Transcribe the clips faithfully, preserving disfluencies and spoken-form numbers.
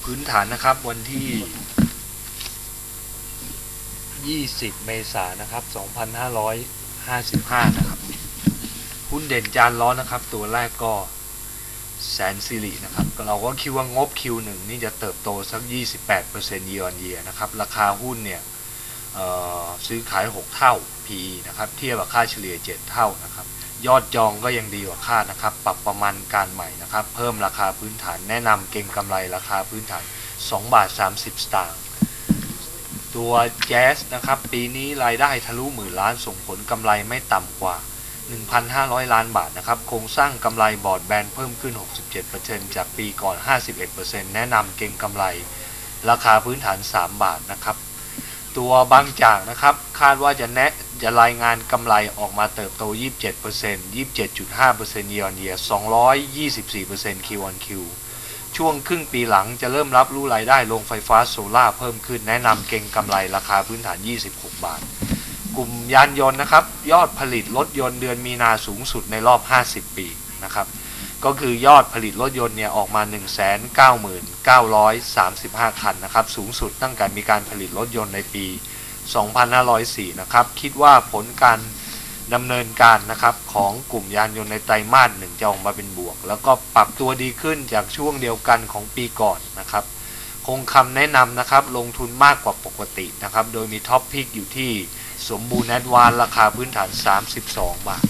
พื้นฐานนะครับวันที่ยี่สิบเมษายนนะครับสองพันห้าร้อยห้าสิบห้านะครับหุ้นเด่นจานร้อนนะครับตัวแรกก็แสนสิรินะครับเราก็คิดว่างบ คิว หนึ่ง นี่จะเติบโตสัก ยี่สิบแปดเปอร์เซ็นต์ year on year นะครับราคาหุ้นเนี่ยซื้อขายหกเท่า พี อี นะครับเทียบกับค่าเฉลี่ยเจ็ดเท่านะครับยอดจองก็ยังดีกว่าคาดนะครับปรับประมาณการใหม่นะครับเพิ่มราคาพื้นฐานแนะนำเก็งกำไรราคาพื้นฐานสองบาทสามสิบสตางค์ตัวแจ๊สนะครับปีนี้รายได้ทะลุหมื่นล้านส่งผลกำไรไม่ต่ำกว่า หนึ่งพันห้าร้อย ล้านบาทนะครับโครงสร้างกำไรบอร์ดแบนเพิ่มขึ้น หกสิบเจ็ดเปอร์เซ็นต์ จากปีก่อน ห้าสิบเอ็ดเปอร์เซ็นต์ แนะนำเก็งกำไรราคาพื้นฐานสามบาทนะครับตัวบางจากนะครับคาดว่าจะแนะจะรายงานกำไรออกมาเติบโต ยี่สิบเจ็ดเปอร์เซ็นต์ ยี่สิบเจ็ดจุดห้าเปอร์เซ็นต์ year on year สองร้อยยี่สิบสี่เปอร์เซ็นต์ Q on Q ช่วงครึ่งปีหลังจะเริ่มรับรู้รายได้โรงไฟฟ้าโซล่าเพิ่มขึ้นแนะนำเก็งกำไรราคาพื้นฐานยี่สิบหกบาทกลุ่มยานยนต์นะครับยอดผลิตรถยนต์เดือนมีนาสูงสุดในรอบห้าสิบปีนะครับก็คือยอดผลิตรถยนต์เนี่ยออกมา หนึ่งแสนเก้าหมื่นเก้าร้อยสามสิบห้า คันนะครับสูงสุดตั้งแต่มีการผลิตรถยนต์ในปีสองพันห้าร้อยสี่นะครับคิดว่าผลการดำเนินการนะครับของกลุ่มยานยนต์ในไตรมาสหนึ่งจะออกมาเป็นบวกแล้วก็ปรับตัวดีขึ้นจากช่วงเดียวกันของปีก่อนนะครับคงคำแนะนำนะครับลงทุนมากกว่าปกตินะครับโดยมีท็อปพิกอยู่ที่สมบูรณ์แอดวานราคาพื้นฐานสามสิบสองบาท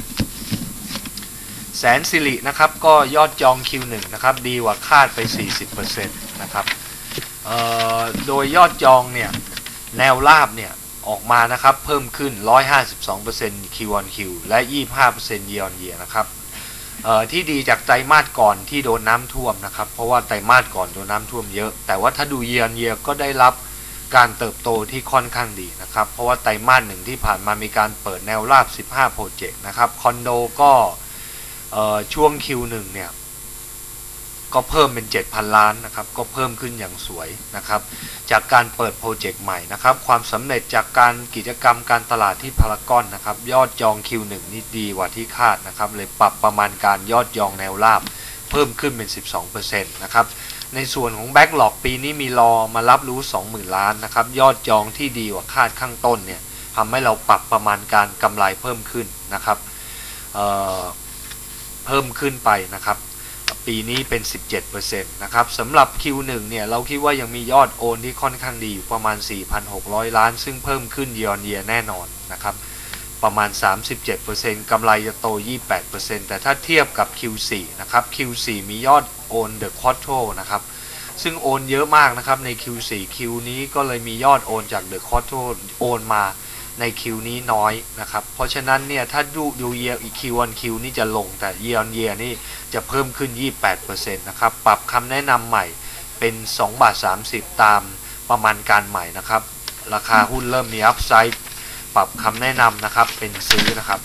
แสนสิรินะครับก็ยอดจอง คิว หนึ่ง นะครับดีกว่าคาดไป สี่สิบเปอร์เซ็นต์ นะครับโดยยอดจองเนี่ยแนวราบเนี่ยออกมานะครับเพิ่มขึ้น หนึ่งร้อยห้าสิบสองเปอร์เซ็นต์ Q on Q และ ยี่สิบห้าเปอร์เซ็นต์ year on year นะครับที่ดีจากไตรมาสก่อนที่โดนน้ำท่วมนะครับเพราะว่าไตรมาสก่อนโดนน้ำท่วมเยอะแต่ว่าถ้าดู year on year ก็ได้รับการเติบโตที่ค่อนข้างดีนะครับเพราะว่าไตรมาสหนึ่งที่ผ่านมามีการเปิดแนวราบสิบห้าโปรเจกต์นะครับคอนโดก็ช่วง คิว หนึ่ง เนี่ยก็เพิ่มเป็น เจ็ดพัน ล้านนะครับก็เพิ่มขึ้นอย่างสวยนะครับจากการเปิดโปรเจกต์ใหม่นะครับความสำเร็จจากการกิจกรรมการตลาดที่พารากอนนะครับยอดจอง คิว หนึ่ง นี่ดีกว่าที่คาดนะครับเลยปรับประมาณการยอดจองแนวราบเพิ่มขึ้นเป็น สิบสองเปอร์เซ็นต์ นะครับในส่วนของแบ็กหลอกปีนี้มีรอมารับรู้ สองหมื่น ล้านนะครับยอดจองที่ดีกว่าคาดข้างต้นเนี่ยทำให้เราปรับประมาณการกำไรเพิ่มขึ้นนะครับ เอ่อ เพิ่มขึ้นไปนะครับปีนี้เป็น สิบเจ็ดเปอร์เซ็นต์ นะครับสำหรับ คิว หนึ่ง เนี่ยเราคิดว่ายังมียอดโอนที่ค่อนข้างดีอยู่ประมาณ สี่พันหกร้อย ล้านซึ่งเพิ่มขึ้น year on year แน่นอนนะครับประมาณ สามสิบเจ็ดเปอร์เซ็นต์ กำไรจะโต ยี่สิบแปดเปอร์เซ็นต์ แต่ถ้าเทียบกับ คิว โฟร์ นะครับ คิว โฟร์ มียอดโอน The Quattro นะครับซึ่งโอนเยอะมากนะครับใน คิว โฟร์ คิว นี้ก็เลยมียอดโอนจาก The Quattro โอนมาในคิวนี้น้อยนะครับเพราะฉะนั้นเนี่ยถ้าดูดู year อีก Q on Q นี่จะลงแต่ year on year นี่จะเพิ่มขึ้น ยี่สิบแปดเปอร์เซ็นต์ นะครับปรับคำแนะนำใหม่เป็นสองบาทสามสิบตามประมาณการใหม่นะครับราคาหุ้นเริ่มมีอัพไซด์ปรับคำแนะนำนะครับเป็นซื้อนะครับ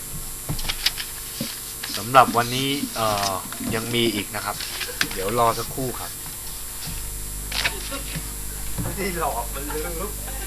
สำหรับวันนี้เอ่อยังมีอีกนะครับเดี๋ยวรอสักครู่ครับไม่ได้หลอกมันลืม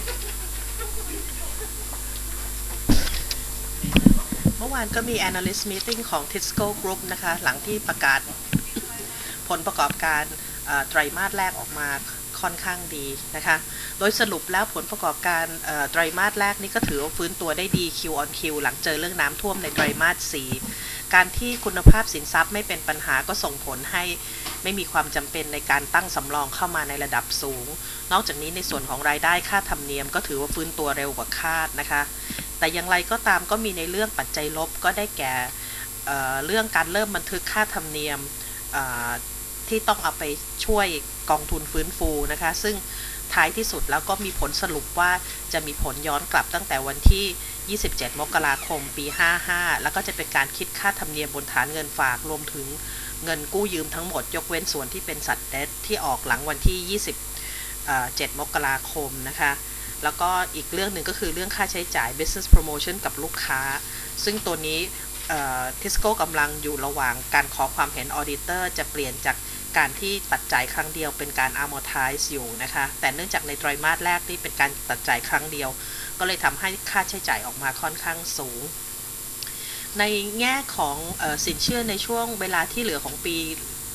เมื่อวานก็มี Analyst Meeting ของ Tisco Group นะคะหลังที่ประกาศผลประกอบการไตรมาสแรกออกมาค่อนข้างดีนะคะโดยสรุปแล้วผลประกอบการไตรมาสแรกนี้ก็ถือว่าฟื้นตัวได้ดี Q on Q หลังเจอเรื่องน้ำท่วมในไตรมาสสี่การที่คุณภาพสินทรัพย์ไม่เป็นปัญหาก็ส่งผลให้ไม่มีความจำเป็นในการตั้งสำรองเข้ามาในระดับสูงนอกจากนี้ในส่วนของรายได้ค่าธรรมเนียมก็ถือว่าฟื้นตัวเร็วกว่าคาดนะคะแต่อย่างไรก็ตามก็มีในเรื่องปัจจัยลบก็ได้แก่ เอ่อ เรื่องการเริ่มบันทึกค่าธรรมเนียมที่ต้องเอาไปช่วยกองทุนฟื้นฟูนะคะซึ่งท้ายที่สุดแล้วก็มีผลสรุปว่าจะมีผลย้อนกลับตั้งแต่วันที่ยี่สิบเจ็ดมกราคมปีห้าห้าแล้วก็จะเป็นการคิดค่าธรรมเนียมบนฐานเงินฝากรวมถึงเงินกู้ยืมทั้งหมดยกเว้นส่วนที่เป็นสัตว์เดทที่ออกหลังวันที่ยี่สิบเจ็ดมกราคมนะคะแล้วก็อีกเรื่องหนึ่งก็คือเรื่องค่าใช้จ่าย business promotion กับลูกค้าซึ่งตัวนี้ทิสโก้กำลังอยู่ระหว่างการขอความเห็น auditor จะเปลี่ยนจากการที่ตัดจ่ายครั้งเดียวเป็นการ amortize อยู่นะคะแต่เนื่องจากในไตรมาสแรกที่เป็นการตัดจ่ายครั้งเดียวก็เลยทำให้ค่าใช้จ่ายออกมาค่อนข้างสูงในแง่ของเอ่อสินเชื่อในช่วงเวลาที่เหลือของปี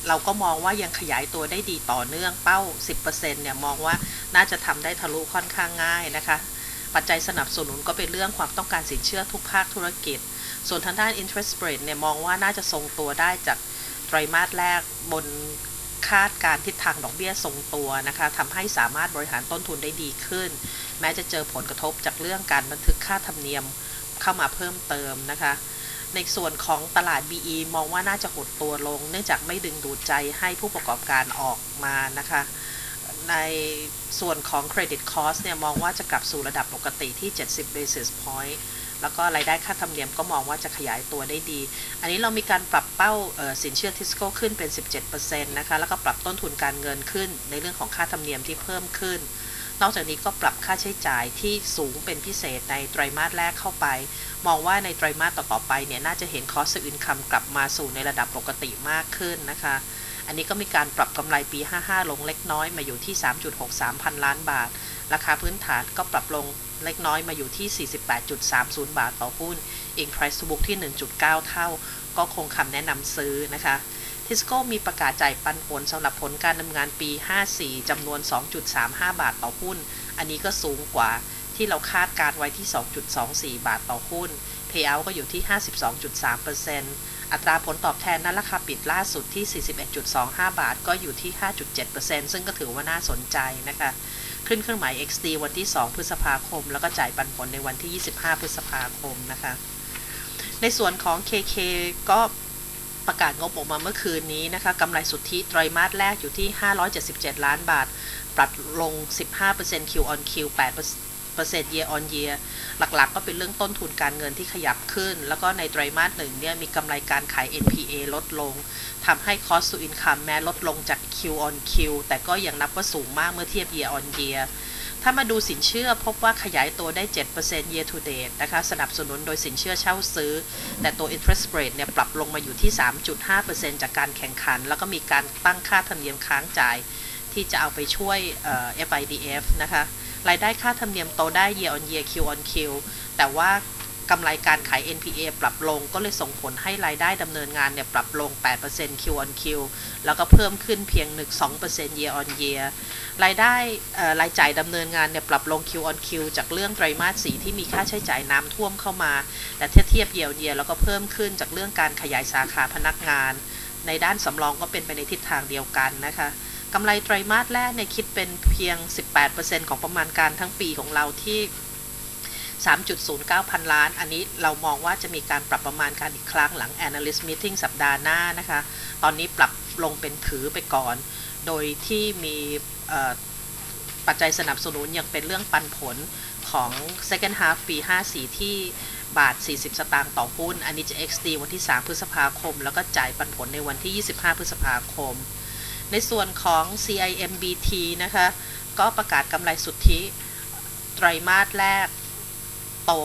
เราก็มองว่ายังขยายตัวได้ดีต่อเนื่องเป้า สิบเปอร์เซ็นต์ เนี่ยมองว่าน่าจะทำได้ทะลุค่อนข้างง่ายนะคะปัจจัยสนับสนุนก็เป็นเรื่องความต้องการสินเชื่อทุกภาคธุรกิจส่วนทางด้าน interest rate เนี่ยมองว่าน่าจะทรงตัวได้จากไตรมาสแรกบนคาดการทิศทางดอกเบี้ยทรงตัวนะคะทำให้สามารถบริหารต้นทุนได้ดีขึ้นแม้จะเจอผลกระทบจากเรื่องการบันทึกค่าธรรมเนียมเข้ามาเพิ่มเติมนะคะในส่วนของตลาด บี อี มองว่าน่าจะหดตัวลงเนื่องจากไม่ดึงดูดใจให้ผู้ประกอบการออกมานะคะในส่วนของ Credit Cost เนี่ยมองว่าจะกลับสู่ระดับปกติที่เจ็ดสิบ basis point แล้วก็รายได้ค่าธรรมเนียมก็มองว่าจะขยายตัวได้ดีอันนี้เรามีการปรับเป้าสินเชื่อทิสโก้ขึ้นเป็น สิบเจ็ดเปอร์เซ็นต์ นะคะแล้วก็ปรับต้นทุนการเงินขึ้นในเรื่องของค่าธรรมเนียมที่เพิ่มขึ้นนอกจากนี้ก็ปรับค่าใช้จ่ายที่สูงเป็นพิเศษในไตรมาสแรกเข้าไปมองว่าในไตรมาสต่อๆไปเนี่ยน่าจะเห็น Cost to Income กลับมาสู่ในระดับปกติมากขึ้นนะคะอันนี้ก็มีการปรับกำไรปีห้าสิบห้าลงเล็กน้อยมาอยู่ที่ สามจุดหกสาม พันล้านบาทราคาพื้นฐานก็ปรับลงเล็กน้อยมาอยู่ที่ สี่สิบแปดจุดสามศูนย์ บาทต่อหุ้น อิง Price to Book ที่ หนึ่งจุดเก้า เท่าก็คงคำแนะนำซื้อนะคะทิสโก้มีประกาศจ่ายปันผลสำหรับผลการดำเนินงานปีห้าสิบสี่จำนวน สองจุดสามห้า บาทต่อหุ้นอันนี้ก็สูงกว่าที่เราคาดการไว้ที่ สองจุดสองสี่ บาทต่อหุ้น Payout ก็อยู่ที่ ห้าสิบสองจุดสามเปอร์เซ็นต์ อัตราผลตอบแทนณราคาปิดล่าสุดที่ สี่สิบเอ็ดจุดสองห้า บาทก็อยู่ที่ ห้าจุดเจ็ดเปอร์เซ็นต์ ซึ่งก็ถือว่าน่าสนใจนะคะขึ้นเครื่องหมาย เอ็กซ์ ดี วันที่สองพฤษภาคมแล้วก็จ่ายปันผลในวันที่ยี่สิบห้าพฤษภาคมนะคะในส่วนของ เค เค ก็ประกาศงบออกมาเมื่อคืนนี้นะคะกำไรสุทธิไตรมาสแรกอยู่ที่ห้าร้อยเจ็ดสิบเจ็ดล้านบาทปรับลง สิบห้าเปอร์เซ็นต์ Q on Q แปดเปอร์เซ็นต์ year on year หลักๆก็เป็นเรื่องต้นทุนการเงินที่ขยับขึ้นแล้วก็ในไตรมาสหนึ่งเนี่ยมีกำไรการขาย เอ็น พี เอ ลดลงทำให้ Cost to Income แม้ลดลงจาก Q on Q แต่ก็ยังนับว่าสูงมากเมื่อเทียบ year on year ถ้ามาดูสินเชื่อพบว่าขยายตัวได้ เจ็ดเปอร์เซ็นต์ year to date นะคะสนับสนุนโดยสินเชื่อเช่าซื้อแต่ตัว interest rate เนี่ยปรับลงมาอยู่ที่ สามจุดห้าเปอร์เซ็นต์ จากการแข่งขันแล้วก็มีการตั้งค่าธรรมเนียมค้างจ่ายที่จะเอาไปช่วยเอ่อ เอฟ ไอ ดี เอฟ นะคะรายได้ค่าธรรมเนียมโตได้ year on year Q on Q แต่ว่ากำไรการขาย เอ็น พี เอ ปรับลงก็เลยส่งผลให้รายได้ดำเนินงานเนี่ยปรับลง แปดเปอร์เซ็นต์ Q on Q แล้วก็เพิ่มขึ้นเพียง หนึ่งจุดสองเปอร์เซ็นต์ year on year รายได้รายจ่ายดำเนินงานเนี่ยปรับลง Q on Q จากเรื่องไตรมาสสี่ที่มีค่าใช้จ่ายน้ำท่วมเข้ามาแต่เทียบเทียบ year on year แล้วก็เพิ่มขึ้นจากเรื่องการขยายสาขาพนักงานในด้านสำรองก็เป็นไปในทิศทางเดียวกันนะคะกำไรไตรมาสแรกเนี่ยคิดเป็นเพียง สิบแปดเปอร์เซ็นต์ ของประมาณการทั้งปีของเราที่ สามจุดศูนย์เก้า พันล้านอันนี้เรามองว่าจะมีการปรับประมาณการอีกครั้งหลัง Analyst Meeting สัปดาห์หน้านะคะตอนนี้ปรับลงเป็นถือไปก่อนโดยที่มีปัจจัยสนับสนุนยังเป็นเรื่องปันผลของ Second Half ปีห้าสิบสี่ที่บาทสี่สิบสตางค์ต่อหุ้นอันนี้จะ เอ็กซ์ ดี วันที่สามพฤษภาคมแล้วก็จ่ายปันผลในวันที่ยี่สิบห้าพฤษภาคมในส่วนของ ซี ไอ เอ็ม บี ที นะคะก็ประกาศกำไรสุทธิไตรมาสแรกโต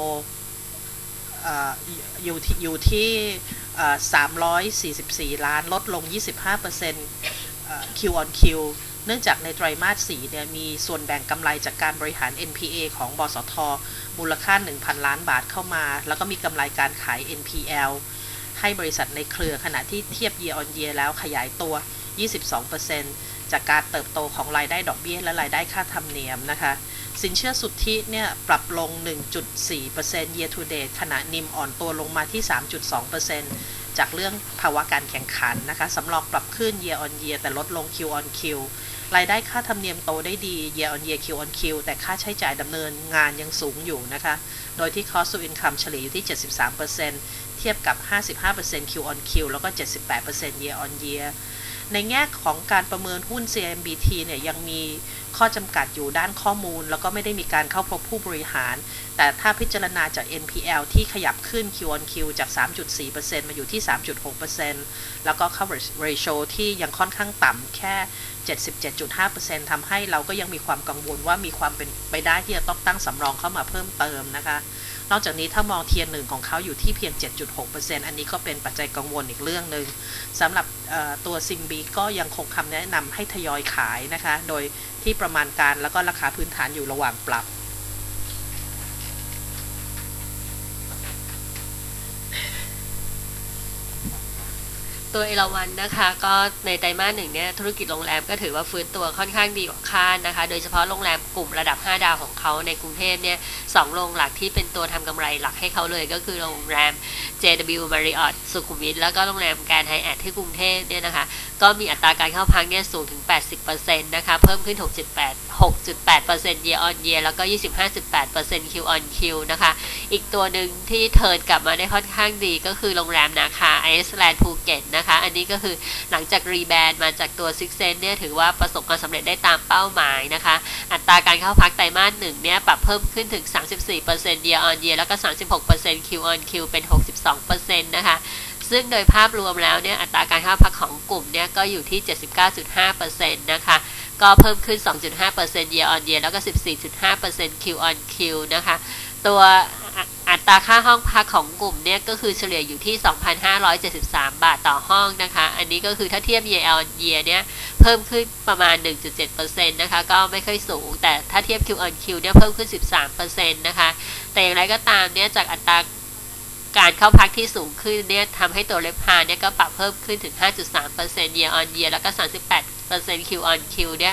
อยู่ที่อยู่ที่สามร้อยสี่สิบสี่ล้านลดลง ยี่สิบห้าเปอร์เซ็นต์ Q on Q เนื่องจากในไตรมาสสี่เนี่ยมีส่วนแบ่งกำไรจากการบริหาร เอ็น พี เอ ของบสท.มูลค่า หนึ่งพันล้านบาทเข้ามาแล้วก็มีกำไรการขาย เอ็น พี แอล ให้บริษัทในเครือขณะที่เทียบ year on year แล้วขยายตัว ยี่สิบสองเปอร์เซ็นต์ จากการเติบโตของรายได้ดอกเบี้ยและรายได้ค่าธรรมเนียมนะคะสินเชื่อสุทธิเนี่ยปรับลง หนึ่งจุดสี่เปอร์เซ็นต์ year to date ขณะนิมอ่อนตัวลงมาที่ สามจุดสองเปอร์เซ็นต์ จากเรื่องภาวะการแข่งขันนะคะสำรองปรับขึ้น year on year แต่ลดลง Q on Q รายได้ค่าธรรมเนียมโตได้ดี year on year Q on Q แต่ค่าใช้จ่ายดำเนินงานยังสูงอยู่นะคะโดยที่ Cost to Income เฉลี่ยอยู่ที่ เจ็ดสิบสามเปอร์เซ็นต์ เทียบกับ ห้าสิบห้าเปอร์เซ็นต์ Q on Q แล้วก็ เจ็ดสิบแปดเปอร์เซ็นต์ year on year ในแง่ของการประเมินหุ้น ซี เอ็ม บี ที เนี่ยยังมีข้อจำกัดอยู่ด้านข้อมูลแล้วก็ไม่ได้มีการเข้าพบผู้บริหารแต่ถ้าพิจารณาจาก เอ็น พี แอล ที่ขยับขึ้น Q on Q จาก สามจุดสี่เปอร์เซ็นต์ มาอยู่ที่ สามจุดหกเปอร์เซ็นต์ แล้วก็ coverage ratio ที่ยังค่อนข้างต่ำแค่ เจ็ดสิบเจ็ดจุดห้าเปอร์เซ็นต์ ทำให้เราก็ยังมีความกังวลว่ามีความเป็นไปได้ที่จะต้องตั้งสำรองเข้ามาเพิ่มเติมนะคะนอกจากนี้ถ้ามองเทียร์หนึ่งของเขาอยู่ที่เพียง เจ็ดจุดหกเปอร์เซ็นต์ อันนี้ก็เป็นปัจจัยกังวลอีกเรื่องหนึ่งสำหรับตัวซิมบีก็ยังคงคำแนะนำให้ทยอยขายนะคะโดยที่ประมาณการแล้วก็ราคาพื้นฐานอยู่ระหว่างปรับตตัวเอราวัณนะคะก็ในไตรมาสหนึ่งเนี่ยธุรกิจโรงแรมก็ถือว่าฟื้นตัวค่อนข้างดีกว่าคาดนะคะโดยเฉพาะโรงแรมกลุ่มระดับห้าดาวของเขาในกรุงเทพเนี่ยสองโรงหลักที่เป็นตัวทำกำไรหลักให้เขาเลยก็คือโรงแรม เจ ดับเบิลยู Marriott สุขุมวิทแล้วก็โรงแรมแกรนด์ไฮแอทที่กรุงเทพเนี่ยนะคะก็มีอัตราการเข้าพักเนี่ยสูงถึง แปดสิบเปอร์เซ็นต์ นะคะเพิ่มขึ้น หกจุดแปด หกจุดแปดเปอร์เซ็นต์ year on year แล้วก็ ยี่สิบห้าจุดแปดเปอร์เซ็นต์ Q on Q นะคะอีกตัวหนึ่งที่เทิร์นกลับมาได้ค่อนข้างดีก็คือโรงแรมนาคาไอซ์แลนด์ภูเก็ตนะคะอันนี้ก็คือหลังจากรีแบรนด์มาจากตัว Six Sense เนี่ยถือว่าประสบความสำเร็จได้ตามเป้าหมายนะคะอัตราการเข้าพักไตรมาสหนึ่งเนี่ยปรับเพิ่มขึ้นถึง สามสิบสี่เปอร์เซ็นต์ year on year แล้วก็ สามสิบหกเปอร์เซ็นต์ Q on Q เป็น หกสิบสองเปอร์เซ็นต์ นะคะซึ่งโดยภาพรวมแล้วเนี่ยอัตราการเข้าพักของกลุ่มเนี่ยก็อยู่ที่ เจ็ดสิบเก้าจุดห้าเปอร์เซ็นต์ นะคะก็เพิ่มขึ้น สองจุดห้าเปอร์เซ็นต์ year on year แล้วก็ สิบสี่จุดห้าเปอร์เซ็นต์ Q on Q นะคะตัวอัตราค่าห้องพักของกลุ่มเนี่ยก็คือเฉลี่ยอยู่ที่ สองพันห้าร้อยเจ็ดสิบสาม บาทต่อห้องนะคะอันนี้ก็คือถ้าเทียบ year on year เนี่ยเพิ่มขึ้นประมาณ หนึ่งจุดเจ็ดเปอร์เซ็นต์ นะคะก็ไม่ค่อยสูงแต่ถ้าเทียบ Q on Q เนี่ยเพิ่มขึ้น สิบสามเปอร์เซ็นต์ นะคะแต่อย่างไรก็ตามเนี่ยจากอัตราการเข้าพักที่สูงขึ้นเนี่ยทำให้ตัวเรฟพาเนี่ยก็ปรับเพิ่มขึ้นถึง ห้าจุดสามเปอร์เซ็นต์ year on year แล้วก็ สามสิบแปดเปอร์เซ็นต์ Q on Q เนี่ย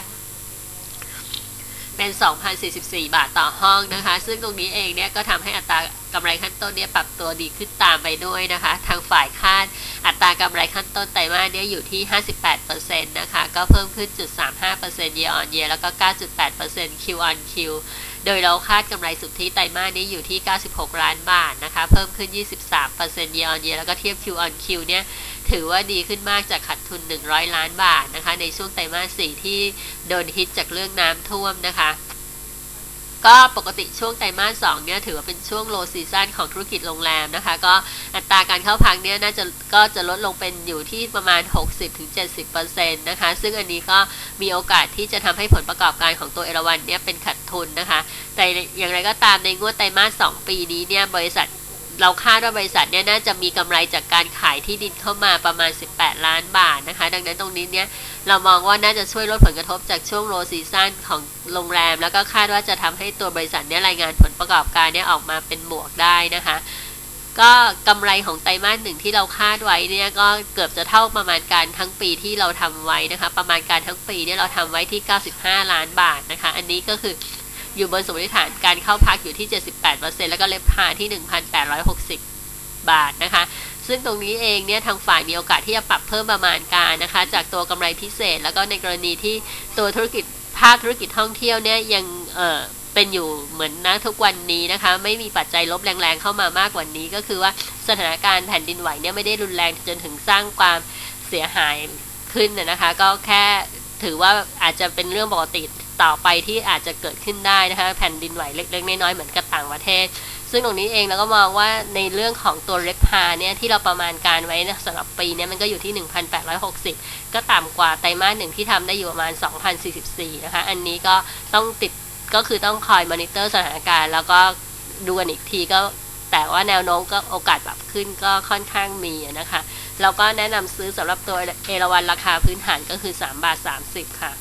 เป็น สองพันสี่สิบสี่ บาทต่อห้องนะคะซึ่งตรงนี้เองเนี่ยก็ทำให้อัตรากำไรขั้นต้นเนี่ยปรับตัวดีขึ้นตามไปด้วยนะคะทางฝ่ายคาดอัตรากำไรขั้นต้นไตรมาสเนี่ยอยู่ที่ ห้าสิบแปดเปอร์เซ็นต์ นะคะก็เพิ่มขึ้น จุดสามห้าเปอร์เซ็นต์ year on year แล้วก็ เก้าจุดแปดเปอร์เซ็นต์ Q on Q โดยเราคาดกำไรสุทธิไตรมาสนี้อยู่ที่เก้าสิบหกล้านบาทนะคะเพิ่มขึ้น ยี่สิบสามเปอร์เซ็นต์ year on year แล้วก็เทียบ Q on Q เนี่ยถือว่าดีขึ้นมากจากขาดทุนหนึ่งร้อยล้านบาทนะคะในช่วงไตรมาสสี่ที่โดนฮิตจากเรื่องน้ำท่วมนะคะก็ปกติช่วงไตรมาสสองเนี่ยถือว่าเป็นช่วง low season ของธุรกิจโรงแรมนะคะก็อัตราการเข้าพักเนี่ยน่าจะก็จะลดลงเป็นอยู่ที่ประมาณ หกสิบถึงเจ็ดสิบเปอร์เซ็นต์ นะคะซึ่งอันนี้ก็มีโอกาสที่จะทำให้ผลประกอบการของตัวเอราวัณเนี่ยเป็นขาดทุนนะคะแต่อย่างไรก็ตามในงวดไตรมาสสองปีนี้เนี่ยบริษัทเราคาดว่าบริษัทเนี่ยน่าจะมีกำไรจากการขายที่ดินเข้ามาประมาณสิบแปดล้านบาทนะคะดังนั้นตรงนี้เนี่ยเรามองว่าน่าจะช่วยลดผลกระทบจากช่วง low season ของโรงแรมแล้วก็คาดว่าจะทำให้ตัวบริษัทเนี่ยรายงานผลประกอบการเนี่ยออกมาเป็นบวกได้นะคะก็กำไรของไตรมาสหนึ่งที่เราคาดไว้เนี่ยก็เกือบจะเท่าประมาณการทั้งปีที่เราทำไว้นะคะประมาณการทั้งปีเนี่ยเราทำไว้ที่เก้าสิบห้าล้านบาทนะคะอันนี้ก็คืออยู่บนสมมติฐานการเข้าพักอยู่ที่ เจ็ดสิบแปดเปอร์เซ็นต์ แล้วก็เลฟพาที่ หนึ่งพันแปดร้อยหกสิบ บาทนะคะซึ่งตรงนี้เองเนี่ยทางฝ่ายมีโอกาสที่จะปรับเพิ่มประมาณการนะคะจากตัวกำไรพิเศษแล้วก็ในกรณีที่ตัวธุรกิจภาคธุรกิจท่องเที่ยวเนี่ยยังเอ่อเป็นอยู่เหมือนนะทุกวันนี้นะคะไม่มีปัจจัยลบแรงๆเข้ามามากกว่านี้ก็คือว่าสถานการณ์แผ่นดินไหวเนี่ยไม่ได้รุนแรงจนถึงสร้างความเสียหายขึ้นนะคะก็แค่ถือว่าอาจจะเป็นเรื่องปกติต่อไปที่อาจจะเกิดขึ้นได้นะคะแผ่นดินไหวเล็กๆน้อยๆเหมือนกับต่างประเทศซึ่งตรงนี้เองเราก็มองว่าในเรื่องของตัวเรฟพาเนี่ยที่เราประมาณการไว้นะสำหรับปีนี้มันก็อยู่ที่ หนึ่งพันแปดร้อยหกสิบ ก็ต่ำกว่าไตรมาสหนึ่งที่ทำได้อยู่ประมาณ สองพันสี่สิบสี่ นะคะอันนี้ก็ต้องติดก็คือต้องคอยมอนิเตอร์สถานการณ์แล้วก็ดูกันอีกทีก็แต่ว่าแนวโน้มก็โอกาสปรับขึ้นก็ค่อนข้างมีนะคะเราก็แนะนำซื้อสำหรับตัวเอราวัณราคาพื้นฐานก็คือ สามบาทสามสิบ ค่ะ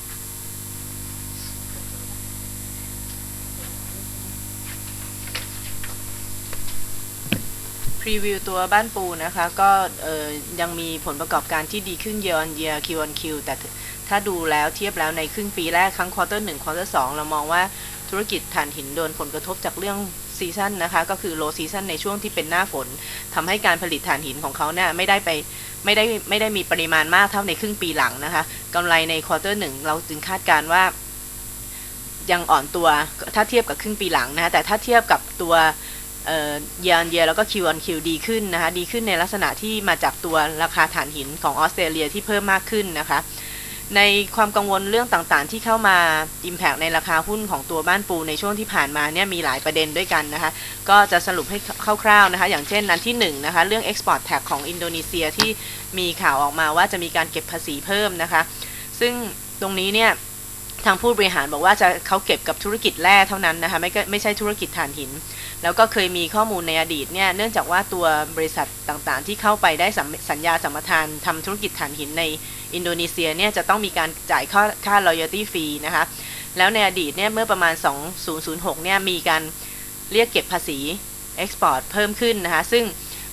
พรีวิวตัวบ้านปูนะคะก็ยังมีผลประกอบการที่ดีขึ้น year on year Q on Q แต่ถ้าดูแล้วเทียบแล้วในครึ่งปีแรกครั้งควอเตอร์หนึ่งควอเตอร์สองเรามองว่าธุรกิจถ่านหินโดนผลกระทบจากเรื่องซีซั่นนะคะก็คือ low season ในช่วงที่เป็นหน้าฝนทำให้การผลิตถ่านหินของเขาเนี่ยไม่ได้ไปไม่ได้ไม่ได้มีปริมาณมากเท่าในครึ่งปีหลังนะคะกำไรในควอเตอร์หนึ่งเราจึงคาดการณ์ว่ายังอ่อนตัวถ้าเทียบกับครึ่งปีหลังนะคะแต่ถ้าเทียบกับตัวเอ่อ year on year แล้วก็ Q on Q ดีขึ้นนะคะดีขึ้นในลักษณะที่มาจากตัวราคาถ่านหินของออสเตรเลียที่เพิ่มมากขึ้นนะคะในความกังวลเรื่องต่างๆที่เข้ามา impact ในราคาหุ้นของตัวบ้านปูในช่วงที่ผ่านมาเนี่ยมีหลายประเด็นด้วยกันนะคะก็จะสรุปให้คร่าวๆนะคะอย่างเช่นอันที่หนึ่งนะคะเรื่อง export tax ของอินโดนีเซียที่มีข่าวออกมาว่าจะมีการเก็บภาษีเพิ่มนะคะซึ่งตรงนี้เนี่ยทางผู้บริหารบอกว่าจะเขาเก็บกับธุรกิจแร่เท่านั้นนะคะไม่ไม่ใช่ธุรกิจถ่านหินแล้วก็เคยมีข้อมูลในอดีตเนี่ยเนื่องจากว่าตัวบริษัทต่างๆที่เข้าไปได้สัญญาสัมปทานทำธุรกิจถ่านหินในอินโดนีเซียเนี่ยจะต้องมีการจ่ายค่าค่า royalty fee นะคะแล้วในอดีตเนี่ยเมื่อประมาณสองพันหกเนี่ยมีการเรียกเก็บภาษี export เพิ่มขึ้นนะคะซึ่ง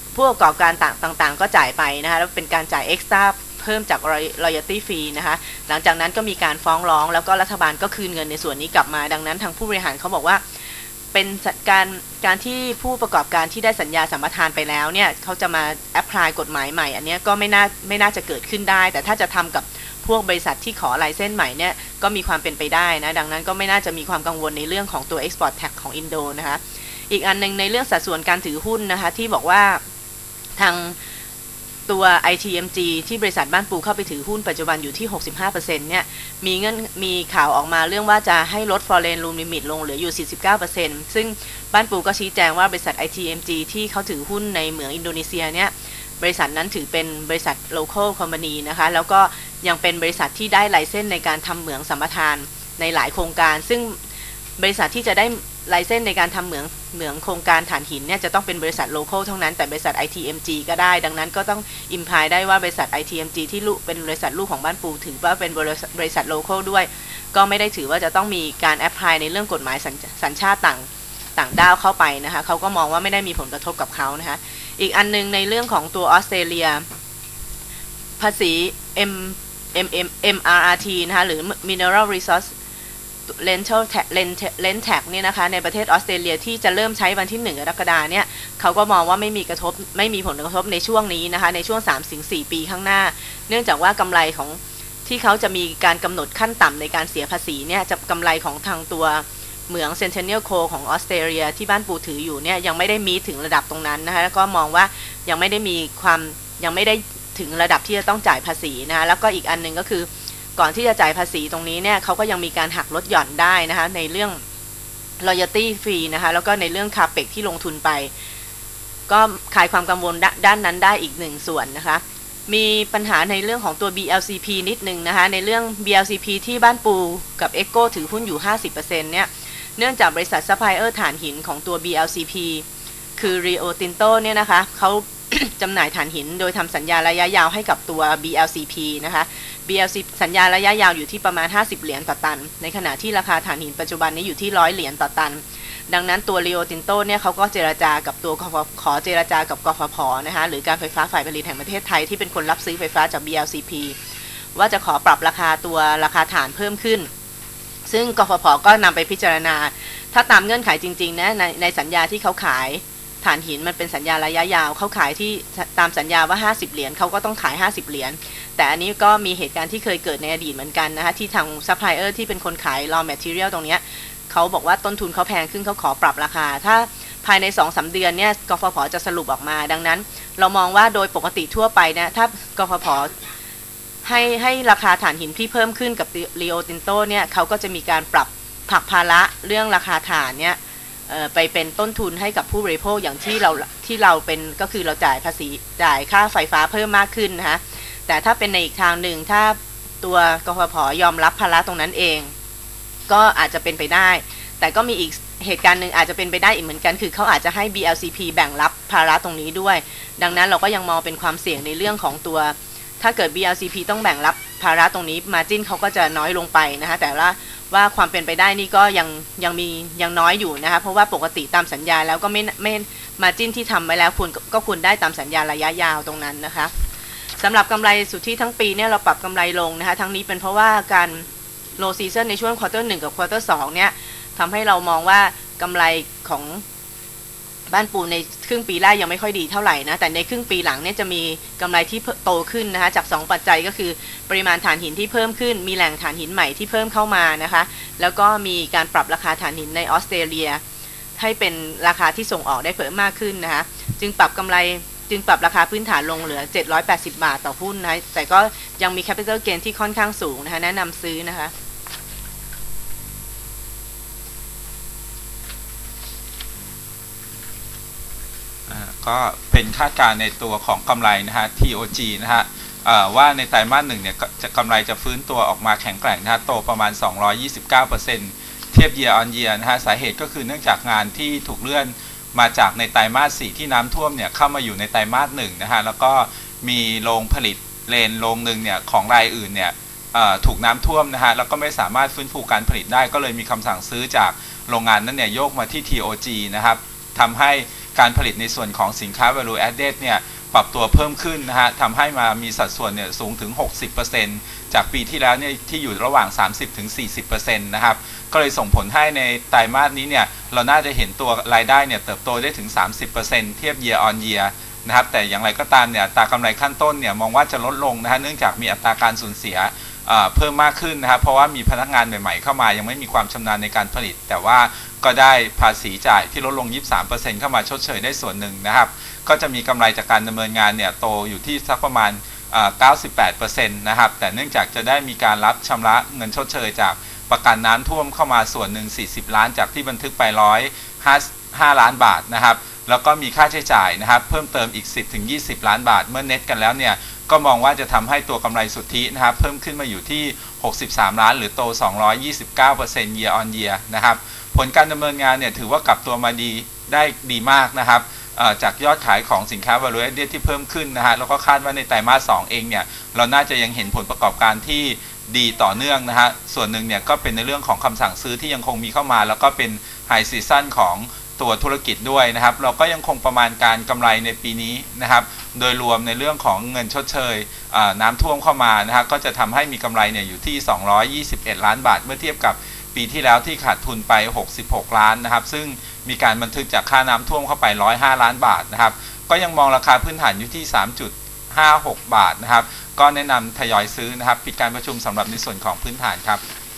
ผู้ประกอบการต่างๆก็จ่ายไปนะคะแล้วเป็นการจ่ายเอ็กซ์ตร้าเพิ่มจาก royalty fee นะคะหลังจากนั้นก็มีการฟ้องร้องแล้วก็รัฐบาลก็คืนเงินในส่วนนี้กลับมาดังนั้นทางผู้บริหารเขาบอกว่าเป็นการการที่ผู้ประกอบการที่ได้สัญญาสัมปทานไปแล้วเนี่ยเขาจะมาแอพพลายกฎหมายใหม่อันนี้ก็ไม่น่าไม่น่าจะเกิดขึ้นได้แต่ถ้าจะทำกับพวกบริษัทที่ขอไลเซนส์ใหม่เนี่ยก็มีความเป็นไปได้นะดังนั้นก็ไม่น่าจะมีความกังวลในเรื่องของตัว Export Tax ของอินโดนะคะอีกอันนึงในเรื่องสัดส่วนการถือหุ้นนะคะที่บอกว่าทางตัว ไอ ที เอ็ม จี ที่บริษัทบ้านปูเข้าไปถือหุ้นปัจจุบันอยู่ที่ หกสิบห้าเปอร์เซ็นต์ เนี่ยมีเงื่อนมีข่าวออกมาเรื่องว่าจะให้ลด Foreign Room Limit ลงเหลืออยู่ สี่สิบเก้าเปอร์เซ็นต์ ซึ่งบ้านปูก็ชี้แจงว่าบริษัท ไอ ที เอ็ม จี ที่เขาถือหุ้นในเหมืองอินโดนีเซียเนี่ยบริษัทนั้นถือเป็นบริษัท local company นะคะแล้วก็ยังเป็นบริษัทที่ได้ไลเซนส์ในการทำเหมืองสัมปทานในหลายโครงการซึ่งบริษัทที่จะได้ไลเซนส์ในการทำเหมืองเหมืองโครงการถ่านหินเนี่ยจะต้องเป็นบริษัท local เท่านั้นแต่บริษัท ไอ ที เอ็ม จี ก็ได้ดังนั้นก็ต้อง imply ได้ว่าบริษัท ไอ ที เอ็ม จี ที่ลูกเป็นบริษัทลูกของบ้านปูถือว่าเป็นบริษัท local ด้วยก็ไม่ได้ถือว่าจะต้องมีการ apply ในเรื่องกฎหมายสัญชาติต่างต่างด้าวเข้าไปนะคะเขาก็มองว่าไม่ได้มีผลกระทบกับเขานะคะอีกอันนึงในเรื่องของตัวออสเตรเลียภาษี M M M M R R T นะคะหรือ Mineral Resource Rental Tax Rent Tax เนี่ยนะคะในประเทศออสเตรเลียที่จะเริ่มใช้วันที่หนึ่งกรกฎาคมเนี่ยเขาก็มองว่าไม่มีกระทบไม่มีผลกระทบในช่วงนี้นะคะในช่วง สามถึงสี่ ปีข้างหน้าเนื่องจากว่ากำไรของที่เขาจะมีการกำหนดขั้นต่ำในการเสียภาษีเนี่ยจะกำไรของทางตัวเหมือง Centennial Coal ของออสเตรเลียที่บ้านปูถืออยู่เนี่ยยังไม่ได้มีถึงระดับตรงนั้นนะคะแล้วก็มองว่ายังไม่ได้มีความยังไม่ได้ถึงระดับที่จะต้องจ่ายภาษีนะคะแล้วก็อีกอันนึงก็คือก่อนที่จะจ่ายภาษีตรงนี้เนี่ยเขาก็ยังมีการหักลดหย่อนได้นะคะในเรื่อง royalty fee นะคะแล้วก็ในเรื่อง capex ที่ลงทุนไปก็คลายความกังวลด้านนั้นได้อีกหนึ่งส่วนนะคะมีปัญหาในเรื่องของตัว บี แอล ซี พี นิดนึงนะคะในเรื่อง บี แอล ซี พี ที่บ้านปูกับ Echo ถือหุ้นอยู่ ห้าสิบเปอร์เซ็นต์ เนี่ยเนื่องจากบริษัทซัพพลายเออร์ถ่านหินของตัว บี แอล ซี พี คือ Rio Tinto เนี่ยนะคะเขา จำหน่ายถ่านหินโดยทำสัญญาระยะยาวให้กับตัว บี แอล ซี พี นะคะ บี แอล ซี สัญญาระยะยาวอยู่ที่ประมาณห้าสิบเหรียญต่อตันในขณะที่ราคาถ่านหินปัจจุบันนี้อยู่ที่หนึ่งร้อยเหรียญต่อตันดังนั้นตัว Rio Tinto เนี่ยเขาก็เจรจากับตัวขอเจรจากับกฟผ.นะคะหรือการไฟฟ้าฝ่ายผลิตแห่งประเทศไทยที่เป็นคนรับซื้อไฟฟ้าจาก บี แอล ซี พี ว่าจะขอปรับราคาตัวราคาถ่านเพิ่มขึ้นซึ่งกฟผ.ก็นำไปพิจารณาถ้าตามเงื่อนไขจริงๆนะในในสัญญาที่เขาขายถ่านหินมันเป็นสัญญาระยะยาวเขาขายที่ตามสัญญาว่าห้าสิบเหรียญเขาก็ต้องขายห้าสิบเหรียญแต่อันนี้ก็มีเหตุการณ์ที่เคยเกิดในอดีตเหมือนกันนะคะที่ทางซัพพลายเออร์ที่เป็นคนขาย raw material ตรงนี้เขาบอกว่าต้นทุนเขาแพงขึ้นเขาขอปรับราคาถ้าภายใน สองถึงสาม เดือนเนี่ยกฟผ.จะสรุปออกมาดังนั้นเรามองว่าโดยปกติทั่วไปนะถ้ากฟผ.ให้ให้ราคาถ่านหินที่เพิ่มขึ้นกับ Rio Tinto เนี่ยเขาก็จะมีการปรับผลักภาระเรื่องราคาถ่านเนี่ยไปเป็นต้นทุนให้กับผู้บริโภคอย่างที่เราที่เราเป็นก็คือเราจ่ายภาษีจ่ายค่าไฟฟ้าเพิ่มมากขึ้นนะคะแต่ถ้าเป็นในอีกทางหนึ่งถ้าตัวกฟผ.ยอมรับภาระตรงนั้นเองก็อาจจะเป็นไปได้แต่ก็มีอีกเหตุการณ์หนึ่งอาจจะเป็นไปได้อีกเหมือนกันคือเขาอาจจะให้ บี แอล ซี พี แบ่งรับภาระตรงนี้ด้วยดังนั้นเราก็ยังมองเป็นความเสี่ยงในเรื่องของตัวถ้าเกิด บี แอล ซี พี ต้องแบ่งรับภาระตรงนี้ margin เขาก็จะน้อยลงไปนะคะแต่ว่าว่าความเป็นไปได้นี่ก็ยังยังมียังน้อยอยู่นะคะเพราะว่าปกติตามสัญญาแล้วก็ไม่ไม่มาจิ้นที่ทำไว้แล้วคุณก็คุณได้ตามสัญญาระยะยาวตรงนั้นนะคะสำหรับกำไรสุทธิทั้งปีเนี่ยเราปรับกำไรลงนะคะทั้งนี้เป็นเพราะว่าการ low season ในช่วงควอเตอร์หนึ่งกับควอเตอร์สองเนี่ยทำให้เรามองว่ากำไรของบ้านปูในครึ่งปีแรกยังไม่ค่อยดีเท่าไหร่นะแต่ในครึ่งปีหลังเนี่ยจะมีกำไรที่โตขึ้นนะคะจากสองปัจจัยก็คือปริมาณถ่านหินที่เพิ่มขึ้นมีแหล่งถ่านหินใหม่ที่เพิ่มเข้ามานะคะแล้วก็มีการปรับราคาถ่านหินในออสเตรเลียให้เป็นราคาที่ส่งออกได้เพิ่มมากขึ้นนะคะจึงปรับกำไรจึงปรับราคาพื้นฐานลงเหลือเจ็ดร้อยแปดสิบบาทต่อหุ้นนะแต่ก็ยังมี capital gain ที่ค่อนข้างสูงนะคะแนะนำซื้อนะคะก็เป็นคาดการณ์ในตัวของกำไรนะฮะ ที โอ จี นะฮะว่าในไตรมาสหนึ่งเนี่ยจะกำไรจะฟื้นตัวออกมาแข็งแกร่งนะฮะโตประมาณ สองร้อยยี่สิบเก้าเปอร์เซ็นต์ เทียบ year on year นะฮะสาเหตุก็คือเนื่องจากงานที่ถูกเลื่อนมาจากในไตรมาสสี่ที่น้ำท่วมเนี่ยเข้ามาอยู่ในไตรมาสหนึ่งนะฮะแล้วก็มีโรงผลิตเลนโรงหนึ่งเนี่ยของรายอื่นเนี่ยถูกน้ำท่วมนะฮะแล้วก็ไม่สามารถฟื้นฟูการผลิตได้ก็เลยมีคำสั่งซื้อจากโรงงานนั้นเนี่ยโยกมาที่ ที โอ จี นะครับทำให้การผลิตในส่วนของสินค้า value added เนี่ยปรับตัวเพิ่มขึ้นนะฮะทำให้มามีสัดส่วนเนี่ยสูงถึง หกสิบเปอร์เซ็นต์ จากปีที่แล้วเนี่ยที่อยู่ระหว่าง สามสิบถึงสี่สิบเปอร์เซ็นต์ นะครับก็เลยส่งผลให้ในไตรมาสนี้เนี่ยเราน่าจะเห็นตัวรายได้เนี่ยเติบโตได้ถึง สามสิบเปอร์เซ็นต์ เทียบ year on year นะครับแต่อย่างไรก็ตามเนี่ยอัตรากำไรขั้นต้นเนี่ยมองว่าจะลดลงนะฮะเนื่องจากมีอัตราการสูญเสียเพิ่มมากขึ้นนะครับเพราะว่ามีพนักงานใหม่ๆเข้ามายังไม่มีความชำนาญในการผลิตแต่ว่าก็ได้ภาษีจ่ายที่ลดลง ยี่สิบสามเปอร์เซ็นต์ เข้ามาชดเชยได้ส่วนหนึ่งนะครับก็จะมีกำไรจากการดำเนินงานเนี่ยโตอยู่ที่สักประมาณ เก้าสิบแปดเปอร์เซ็นต์ นะครับแต่เนื่องจากจะได้มีการรับชำระเงินชดเชยจากประกันน้ำท่วมเข้ามาส่วนหนึ่งสี่สิบล้านจากที่บันทึกไปหนึ่งร้อยห้าล้านบาทนะครับแล้วก็มีค่าใช้จ่ายนะครับเพิ่มเติมอีก สิบถึงยี่สิบล้านบาทเมื่อเน็ตกันแล้วเนี่ยก็มองว่าจะทำให้ตัวกำไรสุทธินะครับเพิ่มขึ้นมาอยู่ที่หกสิบสามล้านหรือโต สองร้อยยี่สิบเก้าเปอร์เซ็นต์ year on year นะครับผลการดำเนินงานเนี่ยถือว่ากลับตัวมาดีได้ดีมากนะครับจากยอดขายของสินค้า value added ที่เพิ่มขึ้นนะฮะแล้วก็คาดว่าในไตรมาสสองเองเนี่ยเราน่าจะยังเห็นผลประกอบการที่ดีต่อเนื่องนะฮะส่วนหนึ่งเนี่ยก็เป็นในเรื่องของคำสั่งซื้อที่ยังคงมีเข้ามาแล้วก็เป็นไฮซีซั่นของตัวธุรกิจด้วยนะครับเราก็ยังคงประมาณการกำไรในปีนี้นะครับโดยรวมในเรื่องของเงินชดเชยน้ำท่วมเข้ามานะครับก็จะทำให้มีกำไรเนี่ยอยู่ที่สองร้อยยี่สิบเอ็ดล้านบาทเมื่อเทียบกับปีที่แล้วที่ขาดทุนไปหกสิบหกล้านนะครับซึ่งมีการบันทึกจากค่าน้ำท่วมเข้าไปหนึ่งร้อยห้าล้านบาทนะครับก็ยังมองราคาพื้นฐานอยู่ที่ สามจุดห้าหก บาทนะครับก็แนะนำทยอยซื้อนะครับปิดการประชุมสำหรับในส่วนของพื้นฐานครับ